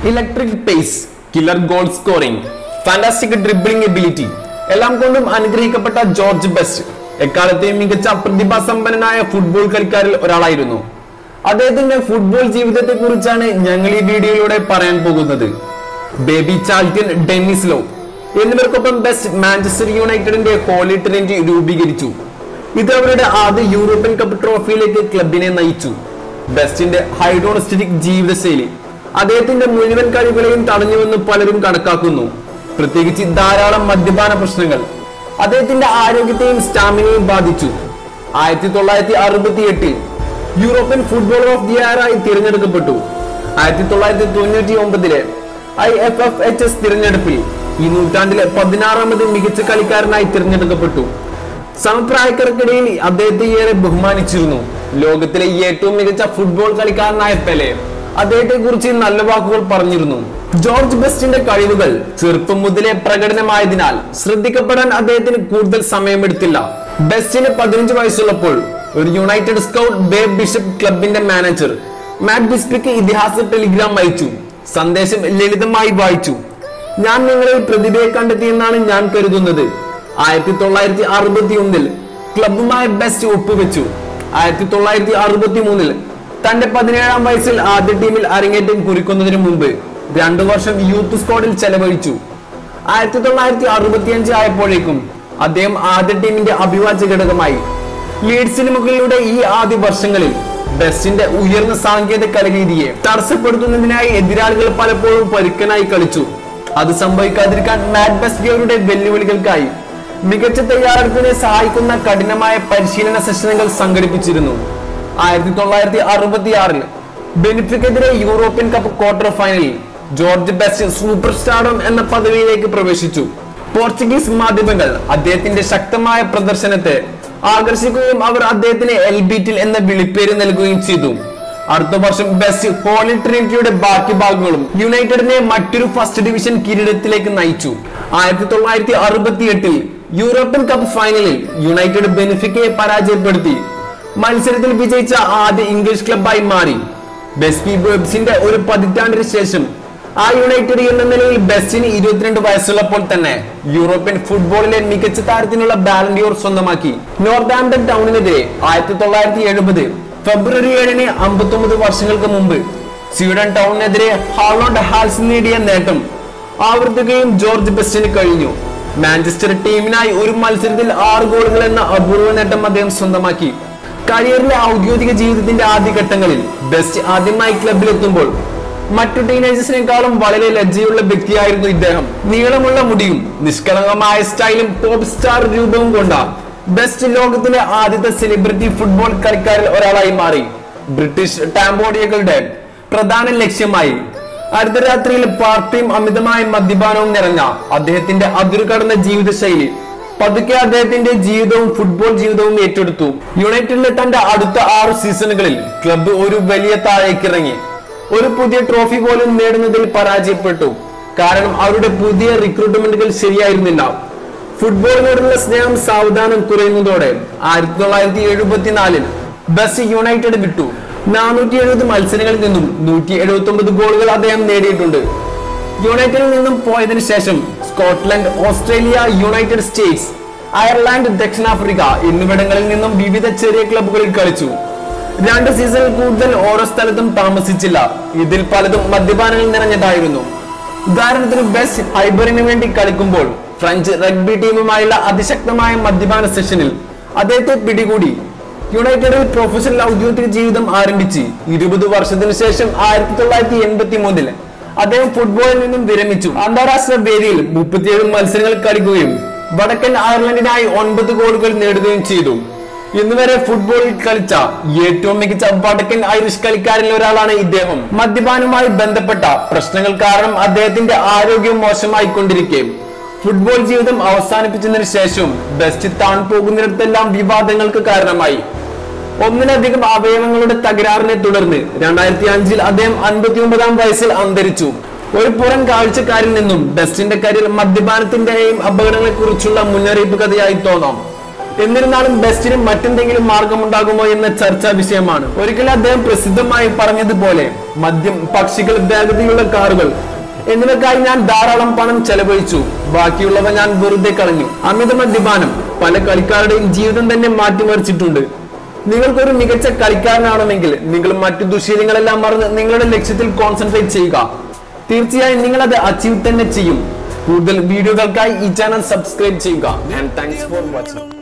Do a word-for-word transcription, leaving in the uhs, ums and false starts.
Electric pace, killer goal scoring, fantastic dribbling ability എല്ലാം കൊണ്ടും അനുഗ്രഹിക്കപ്പെട്ട ജോർജ് ബെസ്റ്റ് എക്കാലത്തെയും മികച്ച പ്രതിഭാസമ്പന്നനായ ഫുട്ബോൾ കളിക്കാരിൽ ഒരാളായിരുന്നു. അദ്ദേഹത്തിന്റെ ഫുട്ബോൾ ജീവിതത്തെ കുറിച്ചാണ് ഞങ്ങൾ ഈ വീഡിയോയിലൂടെ പറയാൻ പോകുന്നത്. ബേബി ചാൾട്ടൻ, ഡെന്നിസ് ലോ എന്നിവർക്കൊപ്പം ബെസ്റ്റ് മാഞ്ചസ്റ്റർ യുണൈറ്റഡിന്റെ ഹോളി ട്രിനിറ്റി രൂപീകരിച്ചു. ഇത് അവരുടെ ആദ്യ യൂറോപ്യൻ കപ്പ് ട്രോഫിയിലേക്ക് ക്ലബിനെ നയിച്ചു. ബെസ്റ്റിന്റെ ഹൈഡോണിസ്റ്റിക് ജീവിതശൈലി അദ്ദേഹത്തിന്റെ മുഴുവൻ കഴിവുകളെയും തടഞ്ഞുവെന്ന് പലരും കണക്കാക്കുന്നു. പ്രത്യേകിച്ച് ധാരാളം മദ്യപാന പ്രശ്നങ്ങൾ അദ്ദേഹത്തിന്റെ ആരോഗ്യത്തെയും സ്റ്റാമിനയും ബാധിച്ചു. ആയിരത്തി തൊള്ളായിരത്തി അറുപത്തി എട്ടിൽ European footballer of the year ആയി തിരഞ്ഞെടുക്കപ്പെട്ടു. ആയിരത്തി തൊള്ളായിരത്തി തൊണ്ണൂറ്റി ഒമ്പതിലെ I F F H S തിരഞ്ഞെടുപ്പിൽ ഈ നൂറ്റാണ്ടിലെ പതിനാറാമത് മികച്ച കളിക്കാരനായി തിരഞ്ഞെടുക്കപ്പെട്ടു. സമപ്രായക്കാർക്കിടയിൽ അദ്ദേഹത്തെ ഏറെ ബഹുമാനിച്ചിരുന്നു. ലോകത്തിലെ ഏറ്റവും മികച്ച ഫുട്ബോൾ കളിക്കാരനായ പെലെ അദ്ദേഹത്തെ കുറിച്ച് നല്ല വാക്കുകൾ പറഞ്ഞിരുന്നു. ജോർജ് ബെസ്റ്റിന്റെ കഴിവുകൾ ചെറുപ്പം മുതലേ പ്രകടനമായതിനാൽ ശ്രദ്ധിക്കപ്പെടാൻ അദ്ദേഹത്തിന് കൂടുതൽ സമയമെടുത്തില്ല. ബെസ്റ്റിന് പതിനഞ്ച് വയസ്സുള്ളപ്പോൾ ഒരു യുണൈറ്റഡ് സ്കൗട്ട് ബേബ് ബിഷപ്പ് ക്ലബിന്റെ മാനേജർ മാറ്റ് ബിസ്പിക്ക് ഇതിഹാസ ടെലിഗ്രാം അയച്ചു. സന്ദേശം ലളിതമായി വായിച്ചു: ഞാൻ നിങ്ങളിൽ പ്രതിഭയെ കണ്ടെത്തിയെന്നാണ് ഞാൻ കരുതുന്നത്. ആയിരത്തി തൊള്ളായിരത്തി അറുപത്തി ഒന്നിൽ ക്ലബുമായി ബെസ്റ്റ് ഒപ്പുവെച്ചു. ആയിരത്തി തൊള്ളായിരത്തി അറുപത്തി മൂന്നിൽ തന്റെ പതിനേഴാം വയസ്സിൽ ആദ്യ ടീമിൽ അരങ്ങേറ്റം കുറിക്കുന്നതിന് മുമ്പ് രണ്ടു വർഷം യൂത്ത് സ്ക്വാഡിൽ ചെലവഴിച്ചു. ആയിരത്തി തൊള്ളായിരത്തി അറുപത്തി അഞ്ച് ആയപ്പോഴേക്കും അദ്ദേഹം ആദ്യ ടീമിന്റെ അഭിവാജ്യ ഘടകമായി. ലീഡ്സിന് മുകളിലൂടെ ഈ ആദ്യ വർഷങ്ങളിൽ ബെസ്റ്റിന്റെ ഉയർന്ന സാങ്കേതിക കളിരീതിയെ തടസ്സപ്പെടുത്തുന്നതിനായി എതിരാളികൾ പലപ്പോഴും പരുക്കനായി കളിച്ചു. അത് സംഭവിക്കാതിരിക്കാൻ മാറ്റ് ബെസ്റ്റ് അവരുടെ വെല്ലുവിളികൾക്കായി മികച്ച തയ്യാറെടുപ്പിനെ സഹായിക്കുന്ന കഠിനമായ പരിശീലന സെഷനുകൾ സംഘടിപ്പിച്ചിരുന്നു. ആയിരത്തി തൊള്ളായിരത്തി അറുപത്തി ആറിൽ ബെനിഫിക്കെതിരെ യൂറോപ്യൻ കപ്പ് ക്വാർട്ടർ ഫൈനലിൽ ജോർജ് ബെസ്റ്റ് സൂപ്പർ സ്റ്റാർഡം എന്ന പദവിയിലേക്ക് പ്രവേശിച്ചു. പോർച്ചുഗീസ് മാധ്യമങ്ങൾ അദ്ദേഹത്തിന്റെ ശക്തമായ പ്രദർശനത്തെ ആകർഷിക്കുകയും അവർ അദ്ദേഹത്തിന് എൽ ബീറ്റിൽ എന്ന വിളിപ്പേര് നൽകുകയും ചെയ്തു. അടുത്ത വർഷം ബെസ്റ്റ് ഹോളി ട്രിനിറ്റിയുടെ ബാക്കി ഭാഗങ്ങളും യുണൈറ്റഡിനെ മറ്റൊരു ഫസ്റ്റ് ഡിവിഷൻ കിരീടത്തിലേക്ക് നയിച്ചു. ആയിരത്തി തൊള്ളായിരത്തി അറുപത്തി എട്ടിൽ യൂറോപ്യൻ കപ്പ് ഫൈനലിൽ യുണൈറ്റഡ് ബെനിഫിക്കയെ പരാജയപ്പെടുത്തി മത്സരത്തിൽ വിജയിച്ച ആദ്യ ഇംഗ്ലീഷ് ക്ലബായി മാറി. ബെസ്റ്റി ബെബ്സിന്റെ ഒരു പതിറ്റാണ്ടിന് ശേഷം ആ യുണൈറ്റഡ് എന്ന നിലയിൽ ബെസ്റ്റിന് ഇരുപത്തിരണ്ട് വയസ്സുള്ളപ്പോൾ തന്നെ യൂറോപ്യൻ ഫുട്ബോളിലെ മികച്ച താരത്തിനുള്ള ബാലൻഡിയോർ സ്വന്തമാക്കി. നോർത്താംപ്ടൺ ടൗണിനെതിരെ ആയിരത്തി തൊള്ളായിരത്തി എഴുപത് ഫെബ്രുവരി ഏഴിന് അമ്പത്തി ഒമ്പത് വർഷങ്ങൾക്ക് മുമ്പ് സ്വീഡൻ ടൗണിനെതിരെ ഹാളോണ്ട് ഹാൽസ് നേടിയ നേട്ടം ആവർത്തിക്കുകയും ജോർജ് ബെസ്റ്റിന് കഴിഞ്ഞു. മാഞ്ചസ്റ്റർ ടീമിനായി ഒരു മത്സരത്തിൽ ആറ് ഗോളുകൾ എന്ന അപൂർവ നേട്ടം അദ്ദേഹം സ്വന്തമാക്കി. കരിയറിലെ ഔദ്യോഗിക ജീവിതത്തിന്റെ ആദ്യഘട്ടങ്ങളിൽ ബെസ്റ്റ് ആദ്യമായി ക്ലബിലെത്തുമ്പോൾ മറ്റു ടീനേജേഴ്സിനേക്കാളും വളരെ ലജ്ജയുള്ള വ്യക്തിയായിരുന്നു ഇദ്ദേഹം. നീളമുള്ള മുടിയും നിഷ്കളങ്കമായ സ്റ്റൈലും പോപ്പ് സ്റ്റാർ രൂപവും കൊണ്ട ബെസ്റ്റ് ലോകത്തിലെ ആദ്യത്തെ സെലിബ്രിറ്റി ഫുട്ബോൾ കളിക്കാരിൽ ഒരാളായി മാറി. ബ്രിട്ടീഷ് ടാംബോഡിയകളുടെ പ്രധാന ലക്ഷ്യമായി അർദ്ധരാത്രിയിൽ പാർട്ടിയും അമിതമായ മദ്യപാനവും നിറഞ്ഞ അദ്ദേഹത്തിന്റെ അതിരുകടന്ന ജീവിതശൈലി പതുക്കെ അദ്ദേഹത്തിന്റെ ജീവിതവും ഫുട്ബോൾ ജീവിതവും ഏറ്റെടുത്തു. യുണൈറ്റഡിലെ തന്റെ അടുത്ത ആറ് സീസണുകളിൽ ക്ലബ്ബ് ഒരു വലിയ താഴേക്കിറങ്ങി. ഒരു പുതിയ ട്രോഫി പോലും നേടുന്നതിൽ പരാജയപ്പെട്ടു. കാരണം അവരുടെ പുതിയ റിക്രൂട്ട്മെന്റുകൾ ശരിയായിരുന്നില്ല. ഫുട്ബോളിനോടുള്ള സ്നേഹം സാവധാനം കുറയുന്നതോടെ ആയിരത്തി തൊള്ളായിരത്തി എഴുപത്തിനാലിൽ ബെസ്റ്റ് യുണൈറ്റഡ് വിട്ടു. നാനൂറ്റി എഴുപത് മത്സരങ്ങളിൽ നിന്നും നൂറ്റി എഴുപത്തി ഒമ്പത് ഗോളുകൾ അദ്ദേഹം നേടിയിട്ടുണ്ട്. യുണൈറ്റഡിൽ നിന്നും പോയതിനു ശേഷം Scotland, Australia, United States, Ireland, ദക്ഷിണാഫ്രിക്ക എന്നിവിടങ്ങളിൽ നിന്നും വിവിധ ചെറിയ ക്ലബ്ബുകളിൽ കളിച്ചു. രണ്ട് സീസണിൽ കൂടുതൽ ഓരോ സ്ഥലത്തും താമസിച്ചില്ല. ഇതിൽ പലതും മദ്യപാനങ്ങൾ നിറഞ്ഞതായിരുന്നു. ഉദാഹരണത്തിന് ബെസ്റ്റ് ഹൈബറിന് വേണ്ടി കളിക്കുമ്പോൾ ഫ്രഞ്ച് റഗ്ബി ടീമുമായുള്ള അതിശക്തമായ മദ്യപാന സെഷനിൽ അദ്ദേഹത്തെ പിടികൂടി. യുണൈറ്റഡിൽ പ്രൊഫഷണൽ ഔദ്യോഗിക ജീവിതം ആരംഭിച്ച് ഇരുപത് വർഷത്തിനു ശേഷം ആയിരത്തി തൊള്ളായിരത്തി എൺപത്തി മൂന്നിൽ അദ്ദേഹം ഫുട്ബോളിൽ നിന്നും വിരമിച്ചു. അന്താരാഷ്ട്ര വേദിയിൽ മുപ്പത്തിയേഴ് മത്സരങ്ങൾ കളിക്കുകയും വടക്കൻ അയർലൻഡിനായി ഒൻപത് ഗോളുകൾ നേടുകയും ചെയ്തു. ഇന്നുവരെ ഫുട്ബോളിൽ കളിച്ച ഏറ്റവും മികച്ച വടക്കൻ ഐറിഷ് കളിക്കാരിൽ ഒരാളാണ് ഇദ്ദേഹം. മദ്യപാനവുമായി ബന്ധപ്പെട്ട പ്രശ്നങ്ങൾ കാരണം അദ്ദേഹത്തിന്റെ ആരോഗ്യം മോശമായി കൊണ്ടിരിക്കെ ഫുട്ബോൾ ജീവിതം അവസാനിപ്പിച്ചതിനു ശേഷം ബെസ്റ്റ് താൻ പോകുന്നിടത്തെല്ലാം വിവാദങ്ങൾക്ക് കാരണമായി. ഒന്നിലധികം അവയവങ്ങളുടെ തകരാറിനെ തുടർന്ന് രണ്ടായിരത്തി അഞ്ചിൽ അദ്ദേഹം അൻപത്തി ഒമ്പതാം വയസ്സിൽ അന്തരിച്ചു. ഒരു പുറം കാഴ്ചക്കാരിൽ നിന്നും ബെസ്റ്റിന്റെ കരിയർ മദ്യപാനത്തിന്റെയും അപകടങ്ങളെ കുറിച്ചുള്ള മുന്നറിയിപ്പ് കഥയായി തോന്നാം. എന്നിരുന്നാലും ബെസ്റ്റിന് മറ്റെന്തെങ്കിലും മാർഗമുണ്ടാകുമോ എന്ന ചർച്ചാ വിഷയമാണ്. ഒരിക്കലും അദ്ദേഹം പ്രസിദ്ധമായി പറഞ്ഞതുപോലെ മദ്യം, പക്ഷികൾ, വേഗതയുള്ള കാറുകൾ എന്നിവക്കായി ഞാൻ ധാരാളം പണം ചെലവഴിച്ചു, ബാക്കിയുള്ളവ ഞാൻ വെറുതെ കളഞ്ഞു. അമിത മദ്യപാനം പല കളിക്കാരുടെയും ജീവിതം തന്നെ മാറ്റിമറിച്ചിട്ടുണ്ട്. നിങ്ങൾക്കൊരു മികച്ച കളിക്കാരനാണെങ്കിൽ നിങ്ങൾ മറ്റു ദുശ്ശീലങ്ങളെല്ലാം മറന്ന് നിങ്ങളുടെ ലക്ഷ്യത്തിൽ കോൺസെൻട്രേറ്റ് ചെയ്യുക. തീർച്ചയായും നിങ്ങൾ അത് അച്ചീവ് തന്നെ ചെയ്യും. കൂടുതൽ വീഡിയോകൾക്കായി ഈ ചാനൽ സബ്സ്ക്രൈബ് ചെയ്യുക. And thanks for watching.